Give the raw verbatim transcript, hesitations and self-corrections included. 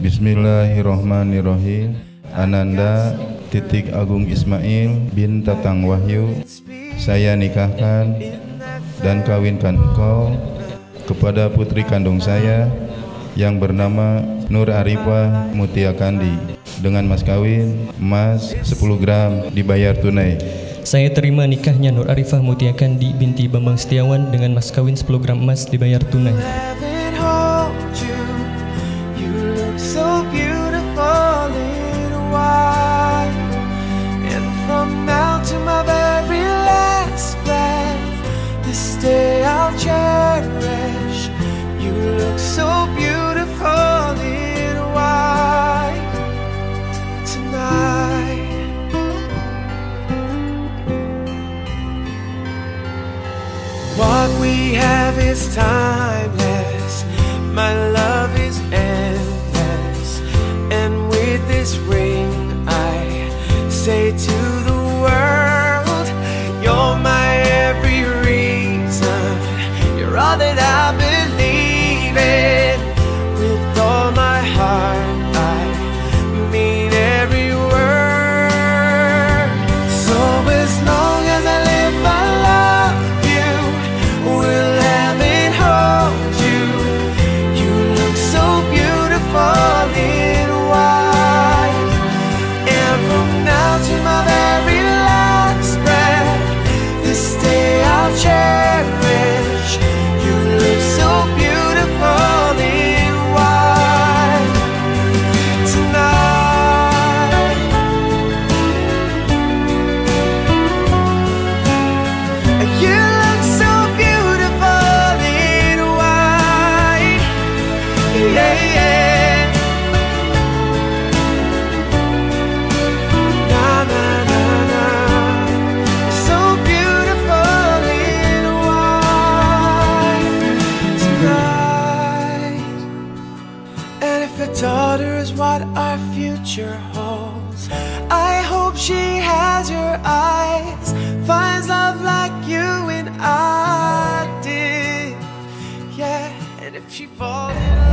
Bismillahirrohmanirrohim. Ananda titik Agung Ismail bin Tatang Wahyu, saya nikahkan dan kawinkan engkau kepada putri kandung saya yang bernama Nur Arifah Mutia Kandi dengan mas kawin emas sepuluh gram dibayar tunai. Saya terima nikahnya Nur Arifah Mutia Kandi binti Bambang Setiawan dengan mas kawin sepuluh gram emas dibayar tunai. What we have is timeless, my love is endless, and with this ring I say to the world, you're my every reason, you're all that I believe in. With all my heart I mean every word. So as long as I live I love you, will have and hold you. You look so beautiful in white, and from now to my very last breath, this day I'll cherish. You look so beautiful in white tonight. You look so beautiful in white, yeah, yeah. Na na na na, so beautiful in white tonight. And if a daughter is what our future holds, I hope she has your eyes, finds love like you and I did, yeah. And if she falls in love